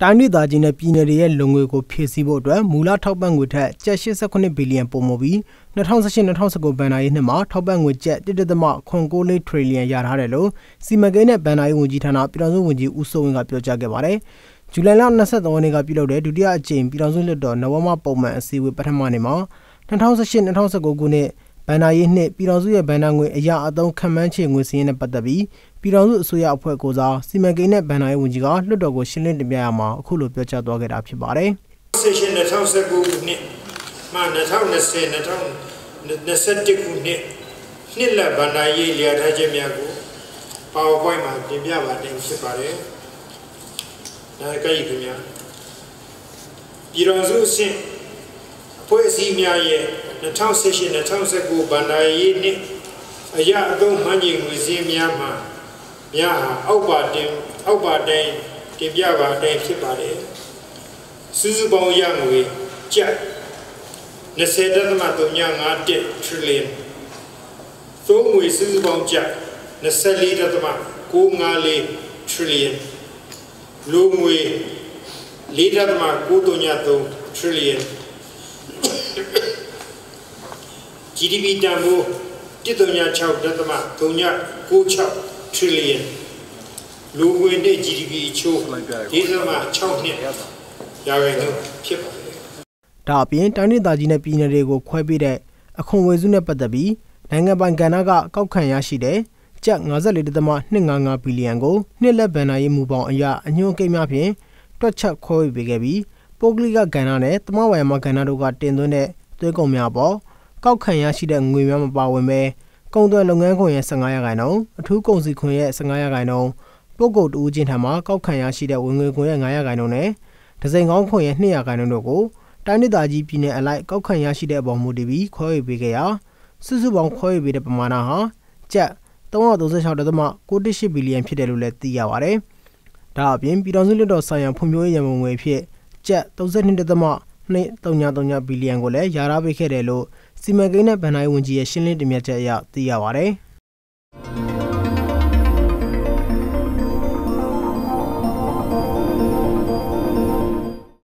တိုင်းဒေသကြီးနဲ့ပြည်နယ်တွေရဲ့လုံငွေကိုဖြည့်ဆည်းဖို့အတွက်မူလထောက်ပံ့ငွေထက်ကျပ်89ဘီလီယံပိုမိုပြီး2018-2019ဘဏ္ဍာရေးနှစ်မှာထောက်ပံ့ငွေကျပ်1.94ထရီလီယံရထားတယ်လို့စီမံကိန်းနဲ့ဘဏ္ဍာရေးဝန်ကြီးဌာနပြည်ထောင်စုဝန်ကြီးဦးစိုးဝင်းကပြောကြားခဲ့ပါတယ်။ဇူလိုင်လ23ရက်နေ့ကပြုလုပ်တဲ့ဒုတိယအကြိမ်ပြည်ထောင်စုလွှတ်တော်နဝမပုံမှန်အစည်းအဝေးပထမနေ့မှာ2018-2019ခုနှစ်ဘဏ္ဍာရေးနှစ်ပြည်ထောင်စုရဲ့ဘဏ္ဍာငွေအရာအသုံးခံမှန်းချေငွေစည်းရင်းနဲ့ပတ်သက်ပြီးပြည်ထောင်စုအစိုးရအဖွဲ့ကိုစားစီမံကိန်းနဲ့ဘဏ္ဍာရေးဝန်ကြီးကလွှတ်တော်ကိုရှင်းလင်းတင်ပြရမှာအခုလိုပြောကြားသွားခဲ့တာဖြစ်ပါတယ်။2019ခုနှစ်မှ2020-2021ခုနှစ်နှစ်လဘဏ္ဍာရေးလျာထားခြင်းများကို PowerPoint မှာတင်ပြပါတင်ဖြစ်ပါတယ်။ဒါကြိုက်ခင်ဗျာပြည်ထောင်စုအဆင့်အဖွဲ့အစည်းများရဲ့2018-2019ဘဏ္ဍာရေးနှစ်အရာအသုံးမှန်းချေငွေစည်းများမှာများအောက်ပါတိုင်းတင်ပြပါတိုင်းဖြစ်ပါတယ်စုစုပေါင်းရငွေကျပ်20.351ထရီလီယံသုံးငွေစုစုပေါင်းကျပ်24.954ထရီလီယံလိုငွေ4.933ထရီလီယံGDP တန်ဖိုး136.096ထရီလီယံလူဝင်တဲ့ GDP ချိုး4.6နှစ်ရာခိုင်နှုန်းဖြစ်ပါတယ်။ဒါအပြင်တိုင်းဒေသကြီးနဲ့ပြည်နယ်တွေကိုခွဲပေးတဲ့အခွန်ဝေစုနဲ့ပတ်သက်ပြီးနိုင်ငံပိုင်ကဏ္ဍကကောက်ခံရရှိတဲ့ကျပ်54.255ဘီလီယံကိုနှစ်လက်ဘဏ္ဍာရေးမူပေါင်းအရအညွှန်းကိန်းများဖြင့်တွက်ချက်ခွဲဝေပေးခဲ့ပြီးပုဂ္ဂလိကကဏ္ဍနဲ့သမဝါယမကဏ္ဍတို့ကတင်သွင်းတဲ့သွေးကုန်များပေါ်ကောက်ခံရရှိတဲ့ငွေများမပါဝင်ပဲကုန်သွယ်လုပ်ငန်းခွင်ရဲ့15%အထူးကုန်စည်ခွင်ရဲ့15%ပုဂ္ဂိုလ်တဦးချင်းထံမှကောက်ခံရရှိတဲ့ဝင်ငွေခွင်ရဲ့9%နဲ့ဒဇိန်ကောင်းခွင်ရဲ့2%တို့ကိုတိုင်းဒေသကြီးပြည်နယ်အလိုက်ကောက်ခံရရှိတဲ့အပေါ်မူတည်ပြီးခွဲဝေပေးခဲ့ရာစုစုပေါင်းခွဲဝေပေးတဲ့ပမာဏဟာကျပ်336.98ဘီလီယံဖြစ်တယ်လို့လည်းသိရပါတယ်။ဒါအပြင်ပြည်ထောင်စုလွှတ်တော်ဆိုင်ရာဖွံ့ဖြိုးရေးရန်ပုံငွေဖြစ်ကျပ်32.233ဘီလီယံကိုလည်းယာထားပေးခဲ့တယ်လို့စီမံကိန်းနဲ့ဘဏ္ဍာရေးဝန်ကြီးရဲ့ရှင်းလင်းတင်ပြချက်အရသိရပါတယ်။